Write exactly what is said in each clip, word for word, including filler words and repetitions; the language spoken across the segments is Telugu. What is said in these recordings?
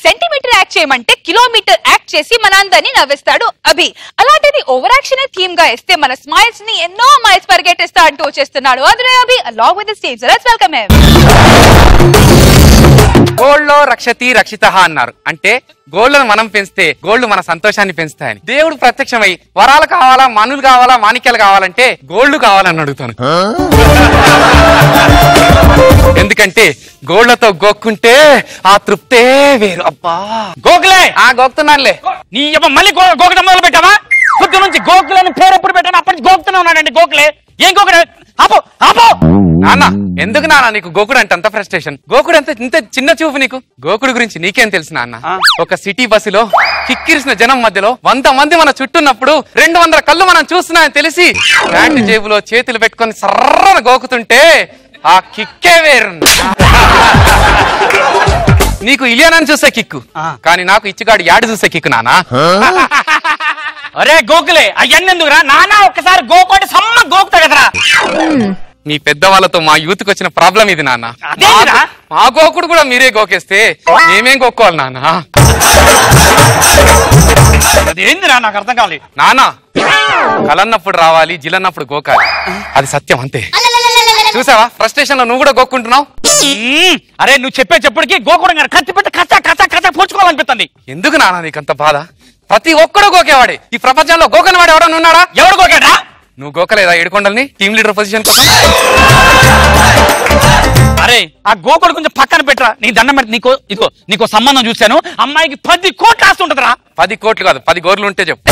సెంటీమీటర్ యాక్ట్ చేయమంటే కిలోమీటర్ యాక్ట్ చేసి మనందరినీ నవ్విస్తాడు అభి. అలాంటిది ఓవర్ యాక్షన్ థీమ్ గా ఇస్తే మన స్మైల్స్ ని ఎన్నో మైల్స్ పరిగెట్టిస్తా అంటూ వచ్చేస్తున్నాడు Adhire Abhi along with the stage. So let's welcome him. గోల్డ్లో రక్షతి రక్షిత అన్నారు అంటే గోల్డ్లను మనం పెంచితే గోల్డ్ మన సంతోషాన్ని పెంచుతాయని. దేవుడు ప్రత్యక్షమై వరాలు కావాలా, మనులు కావాలా, మాణిక్యాలు కావాలంటే గోల్డ్ కావాలని అడుగుతాను. ఎందుకంటే గోల్డ్లతో గోక్కుంటే ఆ తృప్తే వేరు. అబ్బా గోకులే ఆ గోక్తున్నానులే. నీ మళ్ళీ గోకటం మొదలు పెట్టావా? పొద్దు నుంచి గోకులే అని పేరు ఎప్పుడు పెట్టాను అప్పటి నుంచి గోకుతూనే ఉన్నాడండి. గోకులే ఏం గోకుడు? ఆపో ఆపో నాన్న, ఎందుకు నాన్న నీకు గోకుడు అంటే అంత ఫ్రస్ట్రేషన్? గోకుడు అంత ఇంత చిన్న చూపు నీకు. గోకుడు గురించి నీకేం తెలుసు నాన్న? ఒక సిటీ బస్సులో కిక్కిరిసిన జనం మధ్యలో వంద మంది మన చుట్టూన్నప్పుడు రెండు వందల కళ్ళు మనం చూస్తున్నాయని తెలిసి ప్యాంటు జేబులో చేతులు పెట్టుకొని సర్రన గోకుతుంటే ఆ కిక్కే వేరు. నీకు ఇలియానని చూసే కిక్కు, కానీ నాకు ఇచ్చిగాడు యాడి చూసే కిక్కు నానా. అరే గోకులే అవన్నీ ఎందుకురా నానా? ఒక్కసారి గోకోటి సమ్మ గోకుతా కదరా. మీ పెద్దవాళ్ళతో మా యూత్ కి వచ్చిన ప్రాబ్లం ఇది నాన్న. మా గోకుడు కూడా మీరే గోకేస్తే మేమేం గోక్కోవాలి నాన్న? అదేందిరా నాకు అర్థం కావాలి. నానా, కలన్నప్పుడు రావాలి, జిలన్నప్పుడు గోకాలి, అది సత్యం అంతే. చూసావా ఫ్రస్ట్రేషన్ లో నువ్వు కూడా గోక్కుంటున్నావు. అరే నువ్వు చెప్పే చెప్పుడికి గోకుడు కత్తి పెట్టి కచ్చా కచ్చా కచ్చా పూడ్చుకోవాలనిపిస్తుంది. ఎందుకు నానా నీకంత బాధ? ప్రతి ఒక్కడు గోకేవాడే. ఈ ప్రపంచంలో గోకని వాడు ఎవడన్నా ఉన్నాడా? ఎవడు గోకాడా? నువ్వు గోకలేదా ఏడుకొండల్ని టీమ్ లీడర్ పొజిషన్ కోసం? అరే ఆ గోకుడు కొంచెం పక్కన పెట్టరా. నీ దండం పెట్టి నీకో ఇదిగో నీకో సంబంధం చూశాను. అమ్మాయికి పది కోట్లు ఆస్తుంటదిరా. పది కోట్లు కాదు, పది గోర్లు ఉంటే చెప్పు.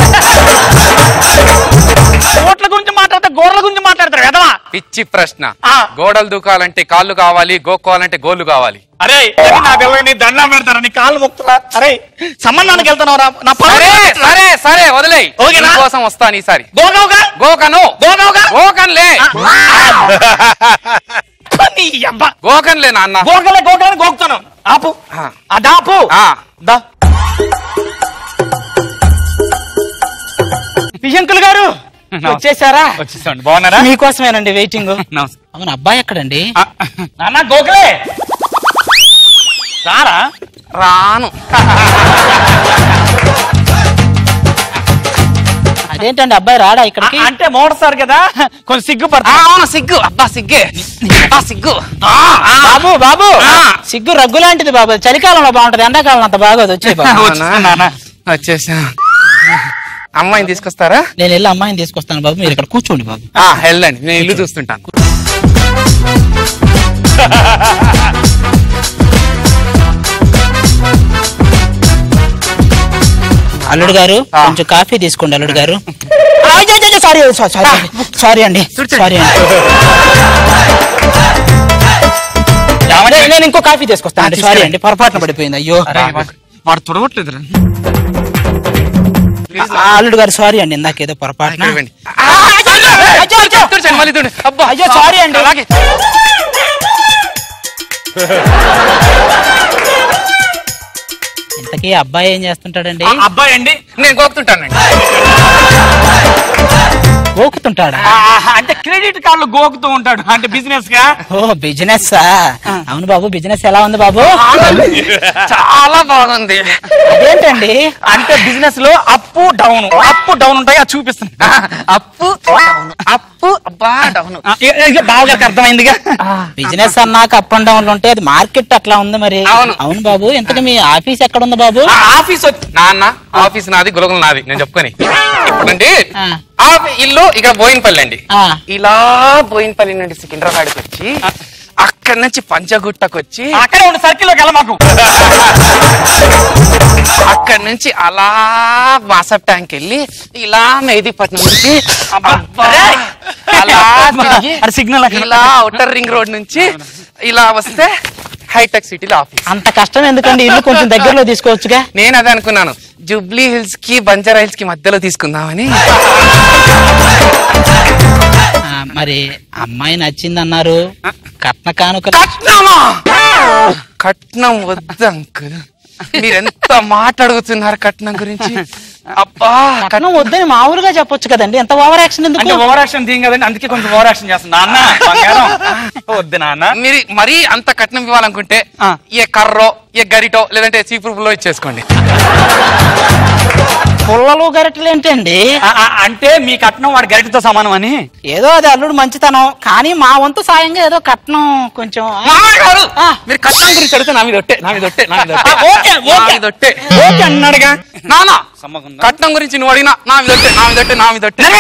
కోట్ల గురించి మాట్లాడతా గోర్ల గురించి మాట్లాడతారు కదా. పిచ్చి ప్రశ్న. గోడలు దూకాలంటే కాళ్ళు కావాలి, గోక్కోవాలంటే గోళ్ళు కావాలి. అరే నా పిల్లలు నీ దండం పెడతారా? నీ కాళ్ళు మొక్కుతున్నా. అరే సంబంధానికి వెళ్తున్నావురా? నా సరే సరే వదిలేయ్, కోసం వస్తాను ఈసారి. గోగవుగా గోకను గోగవుగా గోకన్లే గోకన్లే నాన్న. గోకలే గోకలని గోకుతాను. ఆపు అదాపు దా. విజంకుల్ గారు వచ్చేసారా? వచ్చేసాండి. బాగున్నారా? మీకోసమేనండి వెయిటింగ్. అవును అబ్బాయి ఎక్కడండి? నాన్న గోకలే రారా? రాను. అదేంటండి అబ్బాయి రాడా ఇక్కడికి? అంటే మోడసారు కదా కొంచెం సిగ్గు పడతా. సిగ్గు అబ్బా సిగ్గే సిగ్గు. బాబు బాబు సిగ్గు రగ్గు లాంటిది బాబు. చలికాలంలో బాగుంటది, ఎండాకాలం అంత బాగోదు. వచ్చే వచ్చేసా. అమ్మాయిని తీసుకొస్తారా? నేను వెళ్ళి అమ్మాయిని తీసుకొస్తాను బాబు, మీరు ఇక్కడ కూర్చోండి బాబు. వెళ్ళండి, నేను ఇల్లు చూస్తుంటాను. అల్లుడు గారు కొంచెం కాఫీ తీసుకోండి. అల్లుడు గారు సారీ సారీ అండి సారీ అండి, నేను ఇంకో కాఫీ తీసుకొస్తాను అండి. సారీ అండి, పొరపాటున పడిపోయింది. అయ్యో వాడు తొడగట్లేదు. అల్లుడు గారు సారీ అండి, ఇందాకేదో పొరపాటున. అయ్యో సారీ అండి. అలాగే ఇంతకీ అబ్బాయి ఏం చేస్తుంటాడండి? అబ్బాయి అండి నేను గోకుతుంటానండి. గోకుతుంటాడా? అంటే క్రెడిట్ కార్డులు గోకుతూ ఉంటాడు. అంటే బిజినెస్ గా. ఓ బిజినెస్. అవును బాబు, బిజినెస్ ఎలా ఉంది బాబు? చాలా బాగుంది. అదేంటండి? అంటే బిజినెస్ లో అప్పు డౌన్ అప్పు డౌన్ ఉంటాయి, అది చూపిస్తుంది. అప్పు అప్పు అబ్బా డౌన్. బాగా అర్థమైందిగా. బిజినెస్ అన్నాక అప్ అండ్ డౌన్ ఉంటే అది మార్కెట్ అట్లా ఉంది మరి. అవును అవును బాబు. ఇంతకీ మీ ఆఫీస్ ఎక్కడ ఉంది బాబు? ఆఫీస్ నాన్న ఆఫీస్ నాది, గులగులు నాది. నేను చెప్పుకొని ఇప్పుడండి ఇల్లు ఇక్కడ బోయినపల్లి అండి. ఇలా బోయినపల్లి నుండి సికింద్రాబాద్కి వచ్చి అక్కడి నుంచి పంచగుట్టకు వచ్చి అక్కడే ఉండి సర్కిల్లోకి వెళ్ళ మాకు. అక్కడి నుంచి అలా మాసప్ ట్యాంక్ వెళ్ళి ఇలా మెహదీపట్నం నుంచి సిగ్నల్ ఇలా ఔటర్ రింగ్ రోడ్ నుంచి ఇలా వస్తే హైటెక్ సిటీలో ఆఫీస్. అంత కష్టం ఎందుకండి? ఇల్లు కొంచెం దగ్గరలో తీసుకోవచ్చుగా. నేను అదే అనుకున్నాను, జూబ్లీ హిల్స్ కి బంజారా హిల్స్ కి మధ్యలో తీసుకుందామని. మరి అమ్మాయి నచ్చింది అన్నారు, కట్న కానుక. కట్నమా? కట్నం వద్దు అంకుల్, మీరెంత మాట అడుగుతున్నారు కట్నం గురించి. అబ్బా కట్నం వద్దని మామూలుగా చెప్పొచ్చు కదండి, ఎంత ఓవర్ యాక్షన్ ఎందుకు? అంటే ఓవర్ యాక్షన్ దిగం కదండి, అందుకే కొంచెం ఓవర్ యాక్షన్ చేస్తుంది. నాన్న బంగారం వద్దు నాన్న. మీరు మరీ అంత కట్నం ఇవ్వాలనుకుంటే ఏ కర్రో ఏ గరిటో లేదంటే చీపురులో ఇచ్చేసుకోండి. పుల్లలు గరిటెలు ఏంటండి? అంటే మీ కట్నం వాడి గరిటతో సమానం అని. ఏదో అది అల్లుడు మంచితనం, కానీ మా వంతు సాయంగా ఏదో కట్నం కొంచెం. మీరు కట్నం గురించి అడిగితే నా మీద ఒట్టే నా మీద ఒట్టే నా మీద ఒట్టే అన్నాడుగా నానా. కట్నం గురించి నువ్వు అడిగినా నా మీద ఒట్టే నా మీద ఒట్టే నా మీద ఒట్టే.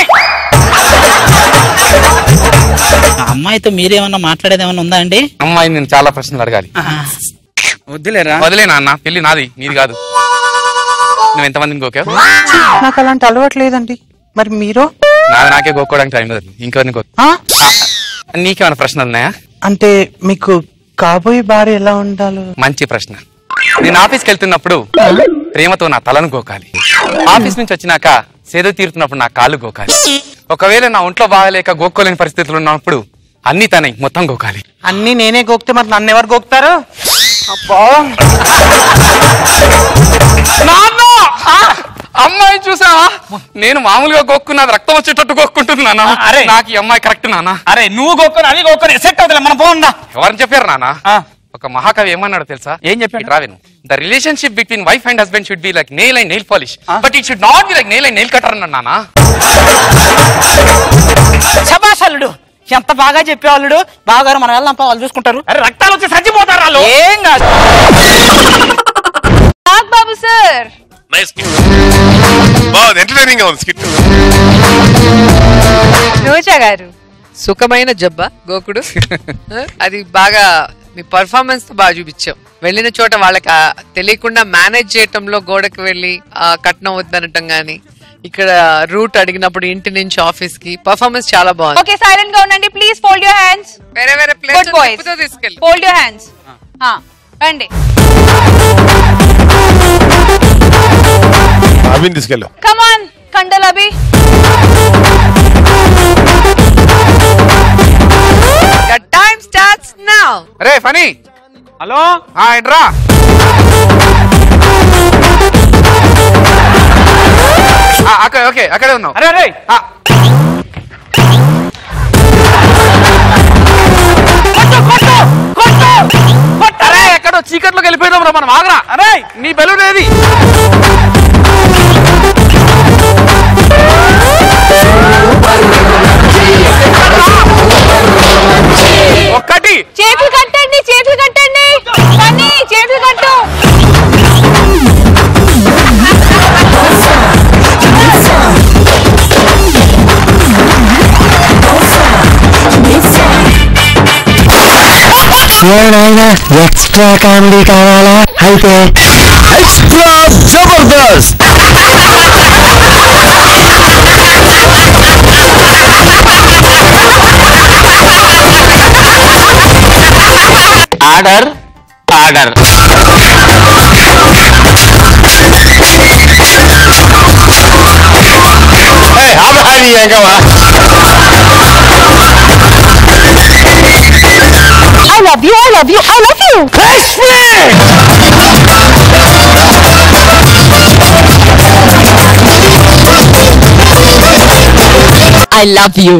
అమ్మాయితో మీరేమన్నా మాట్లాడేది ఏమన్నా ఉందా అండి? అమ్మాయి నేను చాలా ప్రశ్నలు అడగాలి. వద్దులేరా? వదిలే నాన్న, పెళ్లి నాది నీది కాదు. నువ్వు ఎంతమందిని గోకావు? నాకు అలాంటి అలవాటు లేదండి. మరి మీరు? నాది నాకే గోక్కోవడానికి టైం లేదు, ఇంకెవరిని గోక్. నీకేమైనా ప్రశ్నలు ఉన్నాయా? అంటే మీకు కాబోయే భార్య ఎలా ఉండాలో? మంచి ప్రశ్న. నేను ఆఫీస్కి వెళ్తున్నప్పుడు ప్రేమతో నా తలను గోకాలి. ఆఫీస్ నుంచి వచ్చినాక సేద తీరుతున్నప్పుడు నా కాళ్ళు గోకాలి. ఒకవేళ నా ఒంట్లో బాగలేక గోక్కోలేని పరిస్థితులు ఉన్నప్పుడు అన్ని తనే మొత్తం గోకాలి. అన్ని నేనే గోక్తే మరి నన్ను ఎవరు గోక్తారు? అబ్బా అమ్మాయి చూసా, నేను మామూలుగా గోక్కున్నది రక్తం వచ్చేటట్టు గోక్కుంటుంది నాన్న. అరే నాకు ఈ అమ్మాయి కరెక్ట్ నాన్న. అరే నువ్వు గోక్కొని అది గోక్కొని సెట్ అవుతుంది, మనం పోందా. ఎవరిని చెప్పారు నాన్న? ఒక మహాకవి ఏమన్నాడు తెలుసా? ఏం చెప్పాడు? రావేను. The relationship between wife and husband should be like nail and nail polish, but it should not be like nail and nail cutter అన్నాడు నాన్న. శభాష్ అల్లుడు, ఎంత బాగా చెప్పే అల్లుడు. బాగా మనం వెళ్దాం, వాళ్ళు చూసుకుంటారు. అరే రక్తాలు వచ్చి చచ్చిపోతారు వాళ్ళు. ఏం కాదు. బాబు సార్ రోజా గారు సుఖమైన జబ్బ గోకుడు. అది బాగా మీ పర్ఫార్మెన్స్ తో బాగా చూపించాం. వెళ్ళిన చోట వాళ్ళకి తెలియకుండా మేనేజ్ చేయటంలో గోడకి వెళ్ళి కట్నం వద్దనటం గానీ, ఇక్కడ రూట్ అడిగినప్పుడు ఇంటి నుంచి ఆఫీస్ కి పర్ఫార్మెన్స్ చాలా బాగుంది. ఓకే సైలెంట్ గా ఉండండి ప్లీజ్. Fold your hands. వేరే వేరే ప్లేస్ తీసుకెళ్ళి ఫోల్డ్ యువర్ హ్యాండ్స్. రండి. అభిని తీసుకెళ్ళు. కమ్ ఆన్ కండల్ Abhi. The time starts now. రే ఫనీ. హలో ఎడ్రా. అక్కడ ఓకే అక్కడే ఉన్నావు. అరే అరే అరే ఎక్కడో చీకట్లోకి వెళ్ళిపోయినాం రా మనం. ఆగరా. అరే నీ బెలూన్ ఏది? ఒక్కటి. చేతులు కట్టండి, చేతులు కట్టండి. ఫనీ చేతులు కట్టు. ఎక్స్ట్రా కామెడీ కావాలా? అయితే extra Jabardasth. Order order. I love you, I love you, I love you. I love you.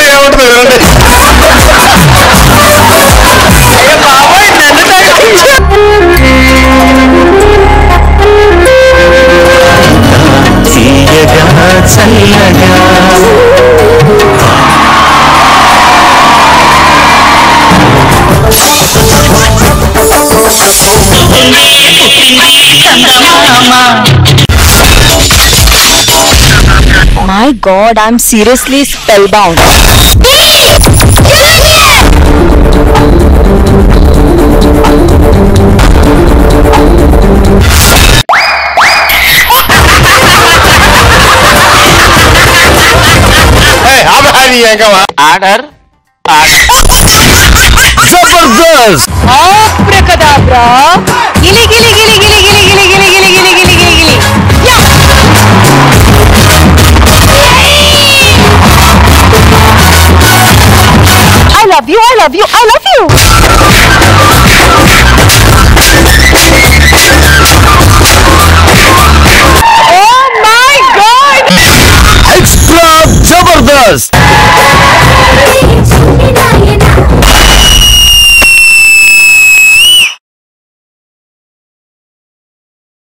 My God, I'm seriously spellbound. Order Jabardasth. Abracadabra. Gili gili gili gili gili gili gili gili gili gili gili gili. I love you, I love you, I love you.